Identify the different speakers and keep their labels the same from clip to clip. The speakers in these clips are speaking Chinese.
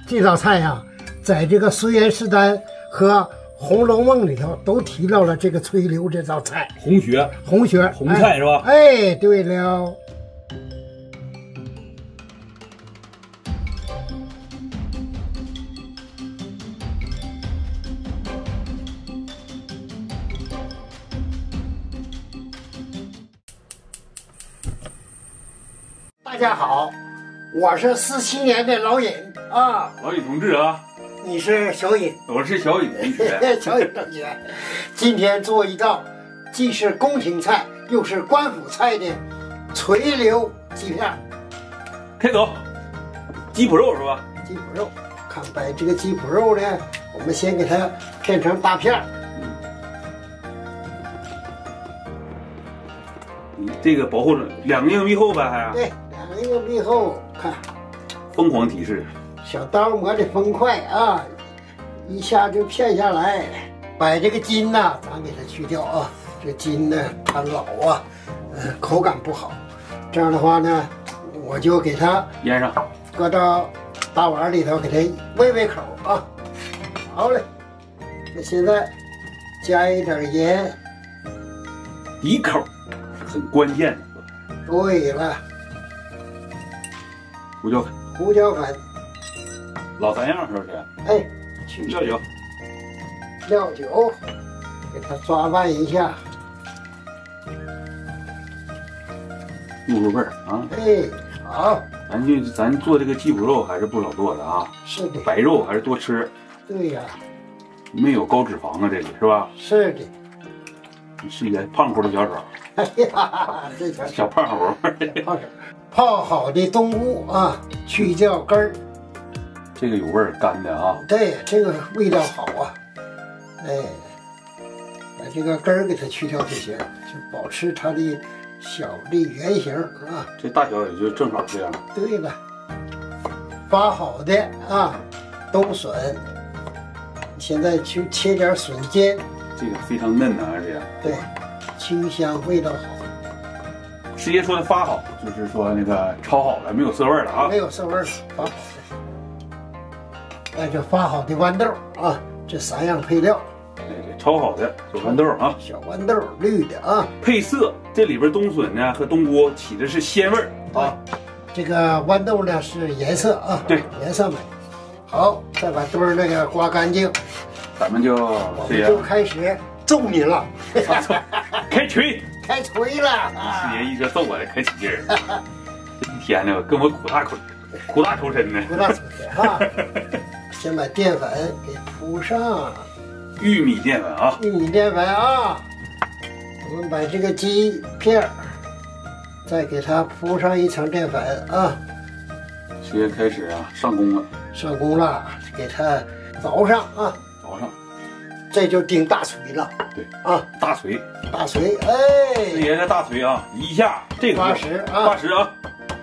Speaker 1: 这道菜呀，在这个孙元士丹和《红楼梦》里头都提到了这个炊溜这道菜。
Speaker 2: 红血，
Speaker 1: 红血，
Speaker 2: 红菜是吧？
Speaker 1: 哎，对了。大家好，我是47年的老尹啊。
Speaker 2: 老尹同志啊，
Speaker 1: 你是小尹，
Speaker 2: 我是小尹同学。
Speaker 1: 小尹同学，今天做一道既是宫廷菜又是官府菜的垂溜鸡片。
Speaker 2: 开走，鸡脯肉是吧？
Speaker 1: 鸡脯肉，看把这个鸡脯肉呢，我们先给它片成大片。
Speaker 2: 这个保护着2个硬币厚呗，还
Speaker 1: 对，2个硬币厚，看，
Speaker 2: 疯狂提示，
Speaker 1: 小刀磨的风快啊，一下就片下来。把这个筋呐，咱给它去掉啊，这筋呢它老啊，口感不好。这样的话呢，我就给它
Speaker 2: 腌上，
Speaker 1: 搁到大碗里头，给它喂喂口啊。好嘞，那现在加一点盐，
Speaker 2: 底口很关键的。
Speaker 1: 对了，
Speaker 2: 胡椒粉，
Speaker 1: 胡椒粉，
Speaker 2: 老三样是不是？
Speaker 1: 哎，去
Speaker 2: 料酒，
Speaker 1: 料酒，给它抓拌一下。
Speaker 2: 入味儿啊！
Speaker 1: 哎，好，
Speaker 2: 咱做这个鸡脯肉还是不老做的啊，
Speaker 1: 是的，
Speaker 2: 白肉还是多吃。
Speaker 1: 对呀，
Speaker 2: 没有高脂肪啊，这里是吧？
Speaker 1: 是的。
Speaker 2: 你是一个胖乎的小手，
Speaker 1: 哎呀，这条
Speaker 2: 小胖乎。
Speaker 1: 泡好的冬菇啊，去掉根儿。
Speaker 2: 这个有味儿，干的啊。
Speaker 1: 对，这个味道好啊。哎，把这个根儿给它去掉就行，就保持它的小的圆形啊。
Speaker 2: 这大小也就正好这样。
Speaker 1: 对了，发好的啊，冬笋，现在去切点笋尖。
Speaker 2: 这个非常嫩啊，而且
Speaker 1: 对，清香味道好。
Speaker 2: 师爷说的发好，就是说那个焯好了，没有涩味了啊。
Speaker 1: 没有涩味了，发好的。哎，这发好的豌豆啊，这3样配料。
Speaker 2: 这焯好的小豌豆啊，
Speaker 1: 小豌豆绿的啊，
Speaker 2: 配色这里边冬笋呢和冬菇起的是鲜味儿啊。
Speaker 1: 这个豌豆呢是颜色啊，
Speaker 2: 对，
Speaker 1: 颜色美。好，再把墩儿那个刮干净，
Speaker 2: 咱们就
Speaker 1: 开始揍你了，
Speaker 2: 开锤，
Speaker 1: 开锤了
Speaker 2: 师爷一说揍我来可起劲儿。这一天呢，跟我苦大仇深呢。
Speaker 1: 苦大仇深哈。先把淀粉给铺上，
Speaker 2: 玉米淀粉啊，
Speaker 1: 玉米淀粉啊。我们把这个鸡片再给它铺上一层淀粉啊。
Speaker 2: 师爷开始啊上工了，
Speaker 1: 上工了，给它凿上啊，
Speaker 2: 凿上，
Speaker 1: 这就钉大锤了。
Speaker 2: 对
Speaker 1: 啊，
Speaker 2: 大锤，
Speaker 1: 大锤，哎，
Speaker 2: 师爷这大锤啊，一下这个
Speaker 1: 80啊
Speaker 2: ，80啊。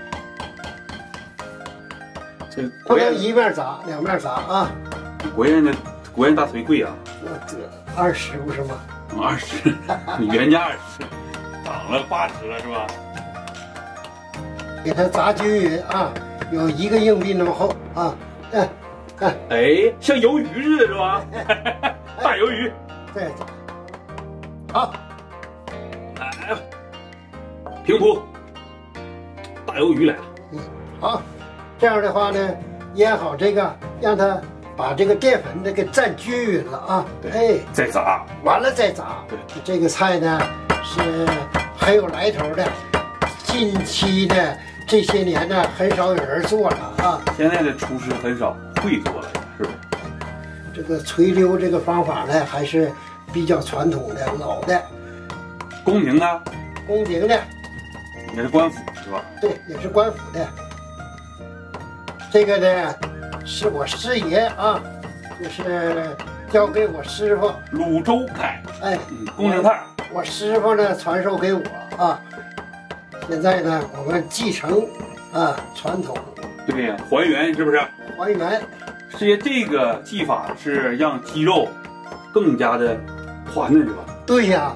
Speaker 2: 这
Speaker 1: 不能一面砸2面砸啊。
Speaker 2: 国宴大锤贵啊，
Speaker 1: 那这20不是吗
Speaker 2: ？20，原价20，涨了80了是吧？
Speaker 1: 给它砸均匀啊，有1个硬币那么厚啊。看，
Speaker 2: 哎，像鱿鱼似的是吧？大鱿鱼。
Speaker 1: 对，好，
Speaker 2: 来，平铺，大鱿鱼来了。
Speaker 1: 好，这样的话呢，腌好这个，让它把这个淀粉给蘸均匀了啊。哎，
Speaker 2: 再炸，
Speaker 1: 完了再炸。
Speaker 2: 对，
Speaker 1: 这个菜呢是很有来头的，近期呢这些年呢很少有人做了啊。
Speaker 2: 现在的厨师很少会做了，是不是？
Speaker 1: 这个垂溜这个方法呢还是比较传统的、老的、
Speaker 2: 宫廷的，
Speaker 1: 宫廷的，
Speaker 2: 也是官府是吧？
Speaker 1: 对，也是官府的。这个呢是我师爷啊，就是交给我师傅
Speaker 2: 卤周凯，
Speaker 1: 哎，
Speaker 2: 宫廷菜。
Speaker 1: 我师傅呢传授给我啊，现在呢我们继承啊传统，
Speaker 2: 对呀，还原是不是？
Speaker 1: 还原。
Speaker 2: 师爷，这个技法是让鸡肉更加的团嫩是吧？
Speaker 1: 对呀。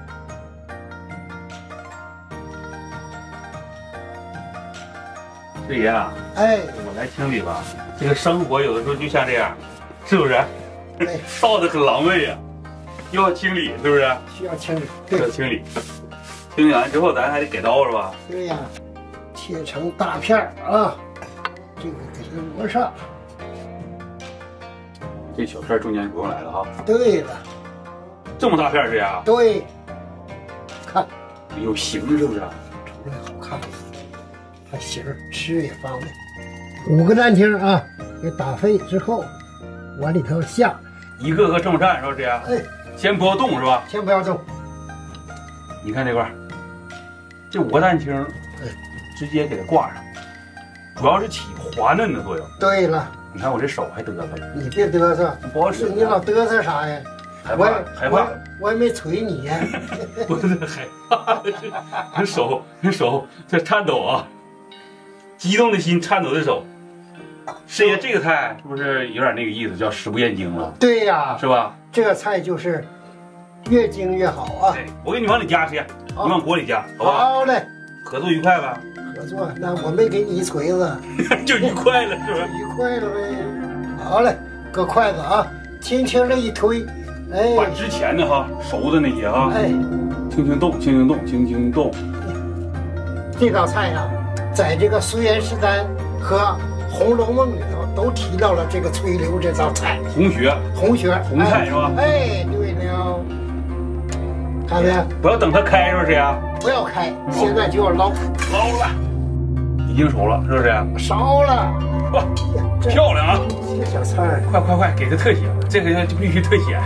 Speaker 2: 师这爷啊，
Speaker 1: 哎，
Speaker 2: 我来清理吧。这个生活有的时候就像这样，是不是？
Speaker 1: 哎，
Speaker 2: 倒的很狼狈呀，又要清理，是不是？
Speaker 1: 需要清理。
Speaker 2: 需要清理。清理完之后，咱还得改刀是吧？
Speaker 1: 对呀，切成大片儿啊，这个给它磨上。
Speaker 2: 这小片中间不用来了哈。
Speaker 1: 对了，
Speaker 2: 这么大片这呀？
Speaker 1: 对，看
Speaker 2: 有形是不是？
Speaker 1: 出来好看，它形儿吃也方便。5个蛋清啊，给打沸之后往里头下，
Speaker 2: 一个个这么站是吧？这样，
Speaker 1: 哎，
Speaker 2: 先不要动是吧？
Speaker 1: 先不要动。
Speaker 2: 你看这块儿，这5个蛋清，
Speaker 1: 哎，
Speaker 2: 直接给它挂上，主要是起滑嫩的作用。
Speaker 1: 对了，
Speaker 2: 你看我这手还嘚瑟了，
Speaker 1: 你别嘚瑟，
Speaker 2: 不好使。
Speaker 1: 你老嘚瑟啥呀？
Speaker 2: 害怕，害怕。
Speaker 1: 我也没捶你呀。
Speaker 2: 不是害怕，这手在颤抖啊，激动的心，颤抖的手。师爷，这个菜是不是有点那个意思，叫食不厌精了？
Speaker 1: 对呀，
Speaker 2: 是吧？
Speaker 1: 这个菜就是越精越好啊。
Speaker 2: 对，我给你往里加，师爷，你往锅里加，好吧？
Speaker 1: 好嘞，
Speaker 2: 合作愉快吧？
Speaker 1: 合作，那我没给你一锤子，
Speaker 2: 就愉快了，是不是？
Speaker 1: 愉快了呗。好嘞，搁筷子啊，轻轻的一推，哎，
Speaker 2: 把之前的哈熟的那些啊，
Speaker 1: 哎，
Speaker 2: 轻轻动，轻轻动，轻轻动。
Speaker 1: 这道菜呀，在这个苏颜释丹和《红楼梦》里头都提到了这个翠溜这道菜。
Speaker 2: 红血，
Speaker 1: 红血，
Speaker 2: 红菜是吧？
Speaker 1: 哎，对了，看见？
Speaker 2: 不要等它开，是不是呀？
Speaker 1: 不要开，现在就要捞，
Speaker 2: 捞了，已经熟了，是不是？
Speaker 1: 烧了，
Speaker 2: 哇，漂亮啊！
Speaker 1: 这小菜儿，
Speaker 2: 快快快，给个特写，这个就必须特写。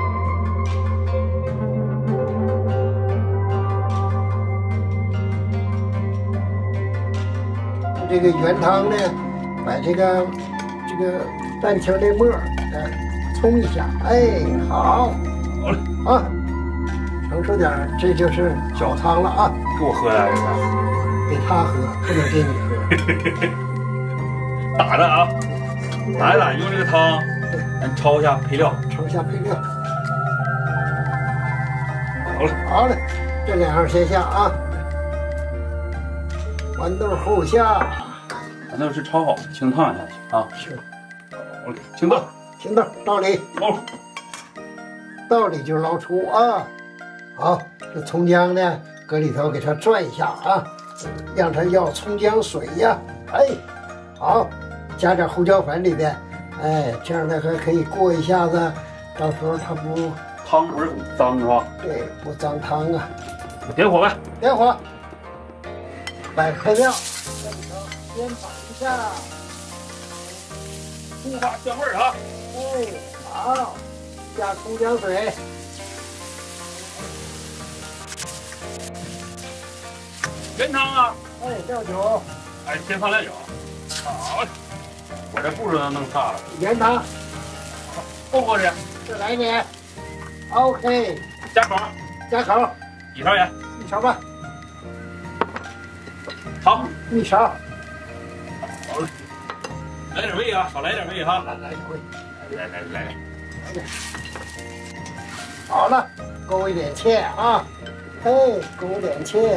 Speaker 1: 这个原汤呢，把这个蛋清的沫儿冲一下，哎，好，
Speaker 2: 好了
Speaker 1: 啊，成熟点儿，这就是小汤了啊，
Speaker 2: 给我喝的这个，
Speaker 1: 给他喝，不能给你喝。
Speaker 2: 打的啊，打一打，用这个汤，咱焯一下配料，
Speaker 1: 盛下配料，
Speaker 2: 好了，
Speaker 1: 好嘞，这2样先下啊，豌豆后下，
Speaker 2: 豌豆是焯好的，清烫下去啊。
Speaker 1: 是，
Speaker 2: 好了，清豆，
Speaker 1: 行的，倒里，
Speaker 2: 好，
Speaker 1: 倒里就捞出啊。好，这葱姜呢，搁里头给它转一下啊，让它要葱姜水呀。哎，好，加点胡椒粉里边，哎，这样呢还可以过一下子，到时候它不
Speaker 2: 汤不是很脏是吧？
Speaker 1: 对不脏汤啊。
Speaker 2: 点火呗，
Speaker 1: 点火，摆配料，这里头先摆一下，
Speaker 2: 出发香味儿啊。
Speaker 1: 哎，好，加葱姜水。
Speaker 2: 原汤啊，
Speaker 1: 哎，料酒，
Speaker 2: 哎，先放料酒。好，我这步骤都弄差了。
Speaker 1: 原汤，
Speaker 2: 够不够吃？
Speaker 1: 再来一点。OK，
Speaker 2: 加口，
Speaker 1: 加口，
Speaker 2: 几勺盐？
Speaker 1: 一勺吧，
Speaker 2: 好，
Speaker 1: 一勺。
Speaker 2: 好了，来点味啊，少来点味哈。
Speaker 1: 来一回，
Speaker 2: 来，
Speaker 1: 好了，勾一点芡啊，哎，勾点芡。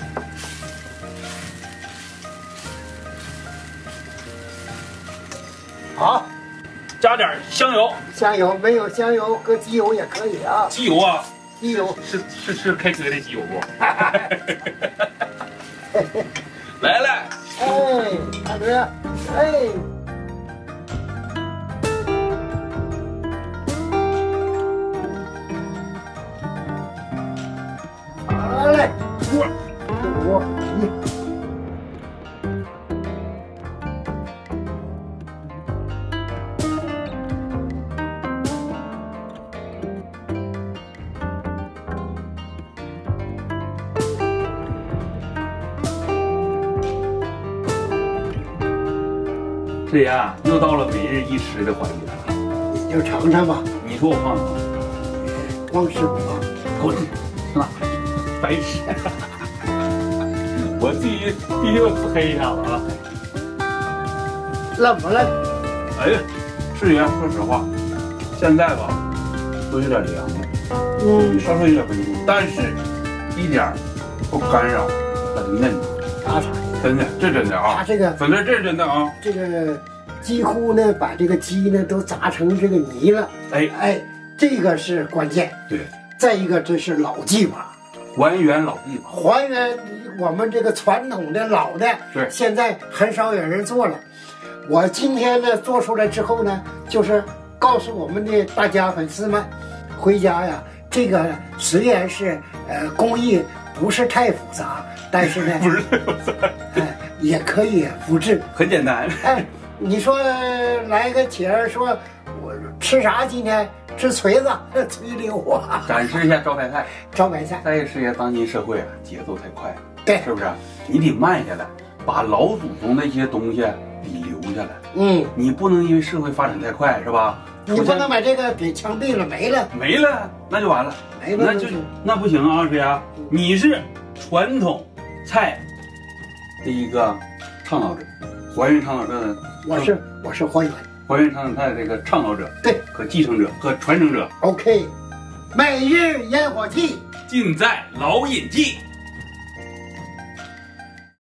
Speaker 1: 好，
Speaker 2: 加点香油，
Speaker 1: 香油没有香油，搁鸡油也可以啊。
Speaker 2: 鸡油啊，
Speaker 1: 鸡油
Speaker 2: 是开车的机油不？来，
Speaker 1: 哎，大哥，哎，好嘞，我
Speaker 2: 师爷啊，又到了每日一吃的环节了，
Speaker 1: 你就尝尝吧，
Speaker 2: 你说我胖不胖？
Speaker 1: 光吃不胖，
Speaker 2: 我那白吃，我必须要自黑一下子啊！
Speaker 1: 怎么了？
Speaker 2: 哎呀，师爷，说实话，现在吧都有点凉了，稍微有点温度，但是一点不干扰它的嫩度。
Speaker 1: 打岔。
Speaker 2: 真的，这真的啊。
Speaker 1: 它这个
Speaker 2: 粉丝这是真的啊。
Speaker 1: 这个几乎呢把这个鸡呢都炸成这个泥了。哎，这个是关键。
Speaker 2: 对。
Speaker 1: 再一个，这是老技法，
Speaker 2: 还原老技法，
Speaker 1: 还原我们这个传统的老的，
Speaker 2: 是
Speaker 1: 现在很少有人做了。我今天呢做出来之后呢，就是告诉我们的大家粉丝们，回家呀，这个虽然是工艺不是太复杂，但是呢
Speaker 2: 不是太复杂，
Speaker 1: 也可以复制，
Speaker 2: 很简单。
Speaker 1: 哎，你说来个姐儿说，我吃啥今天？吃锤子、吹溜啊！
Speaker 2: 展示一下招牌菜。
Speaker 1: 招牌菜。
Speaker 2: 再一个是现当今社会啊，节奏太快了，
Speaker 1: 对，
Speaker 2: 是不是？你得慢下来，把老祖宗那些东西得留下来。你不能因为社会发展太快，是吧？
Speaker 1: 你不能把这个给枪毙了，没了，
Speaker 2: 那就完了，
Speaker 1: 没了，
Speaker 2: 那不行啊，师爷，你是传统菜的一个倡导者，还原倡导者的，
Speaker 1: 我是还原。
Speaker 2: 还原传统菜的这个倡导者，
Speaker 1: 对，
Speaker 2: 和继承者和传承者。
Speaker 1: OK， 每日烟火气
Speaker 2: 尽在老尹记。